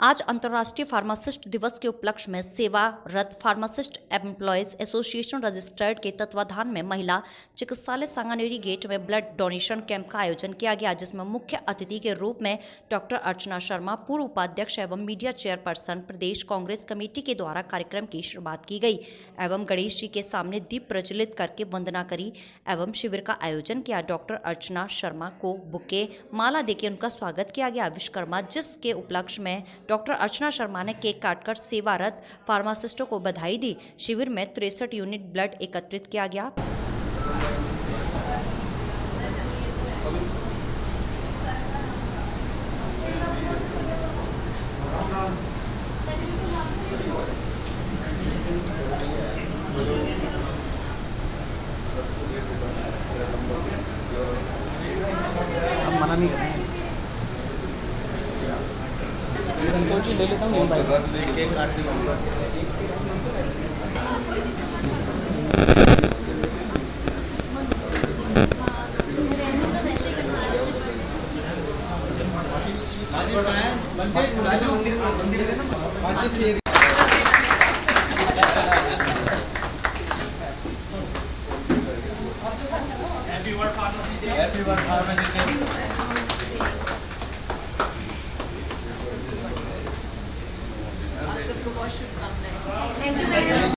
आज अंतर्राष्ट्रीय फार्मासिस्ट दिवस के उपलक्ष्य में सेवारत फार्मासिस्ट एम्प्लॉयज एसोसिएशन रजिस्टर्ड के तत्वाधान में महिला चिकित्सालय सांगानेरी गेट में ब्लड डोनेशन कैंप का आयोजन किया गया, जिसमें मुख्य अतिथि के रूप में डॉक्टर अर्चना शर्मा, पूर्व उपाध्यक्ष एवं मीडिया चेयरपर्सन प्रदेश कांग्रेस कमेटी के द्वारा कार्यक्रम की शुरुआत की गई एवं गणेश जी के सामने दीप प्रज्वलित करके वंदना करी एवं शिविर का आयोजन किया। डॉक्टर अर्चना शर्मा को बुके माला देकर उनका स्वागत किया गया। विश्वकर्मा जिसके उपलक्ष्य में डॉक्टर अर्चना शर्मा ने केक काटकर सेवारत फार्मासिस्टों को बधाई दी। शिविर में 63 यूनिट ब्लड एकत्रित किया गया। हम मना नहीं कर रहे हैं। जी ले लेता हूँ केक काट हैप्पी वर्क फार्मेसी। आप सबको बहुत शुभकामनाएं। Thank you.